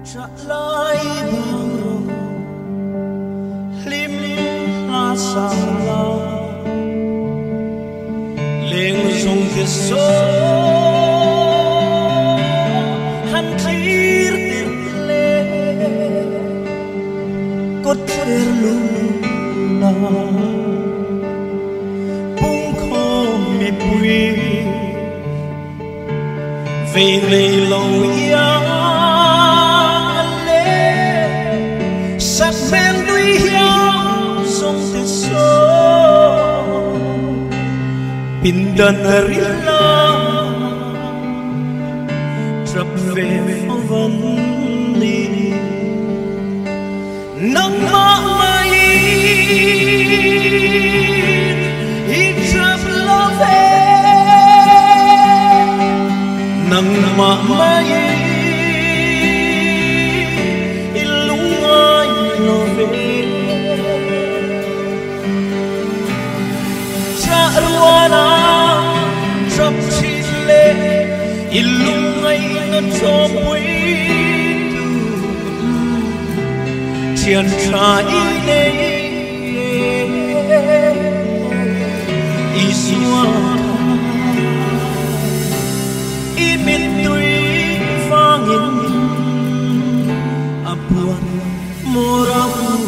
trả lại bao lim la sa la lên dùng cái số hắn thir tir le cốt tir luna bung khô mi bui về về lâu ya sắc men đuôi hiao sông tê số pin đơn rila trập về vân đi nắng mai ít trập lo về nắng mai Ruana trong chi lệ ilung ngay nó cho quý chiên trái này isua imin tui vangin abuan morahu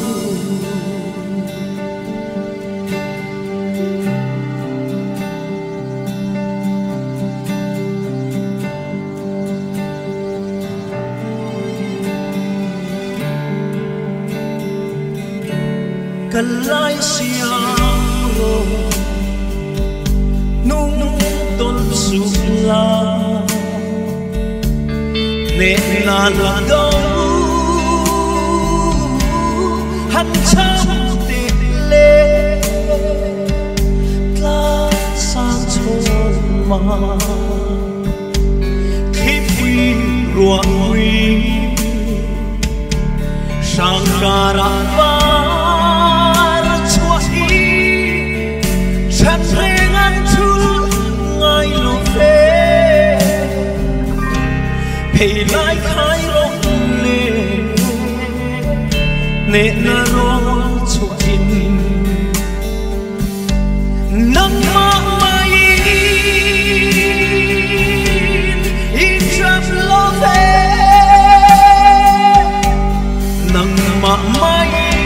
kalay siya nung tôn sula nè na la đâu hắn chăm tê lê ta sang chôn mà khi quy ruộng quy sang caravan chân rèn ăn chul ngay lo về hay lại khai rong lệ nè na lo cho in nắng mai ít chập lo về nắng mai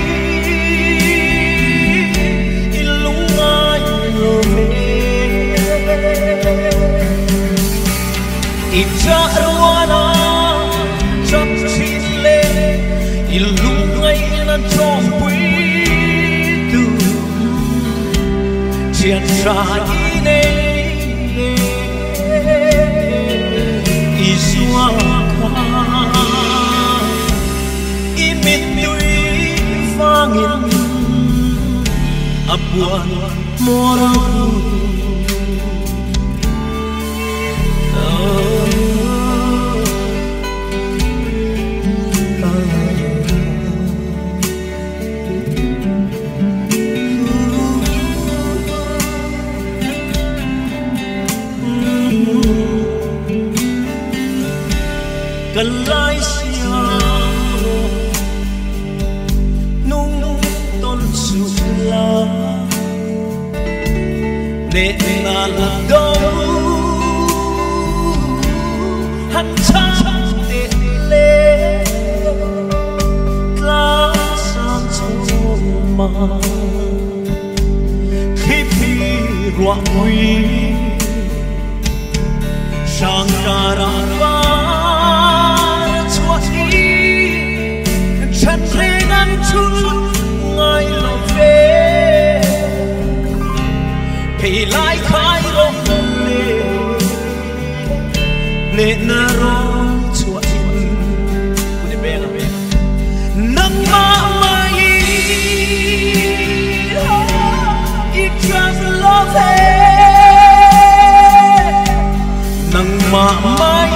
Ija ruana trong chi lệ ilung ngay na trong quý tu chiên trái này isua ka imit tui vangin abuan morahu kalay siya nung tôn sula nè na la đâu hắn chăm tê lê ta sang chôn mà khi phi ruộng quy sang caravan chân rèn ăn chul ngay lo về hay lại khai rong lệ nè na rong cho in nắng mai ít chập lo về nắng mai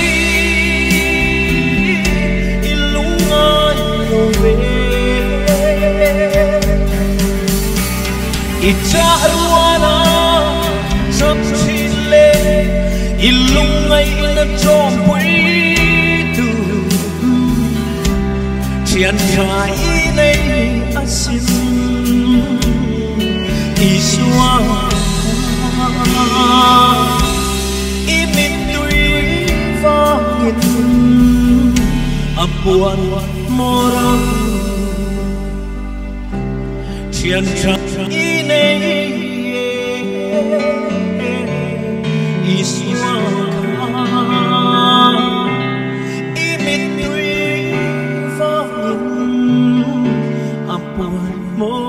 Ija ruana trong chi lệ ilung ngay na trong quý tu thiền trái này asin isua imin tui vangin apuan morang thiền trái này isua imin tui vangin apuan morang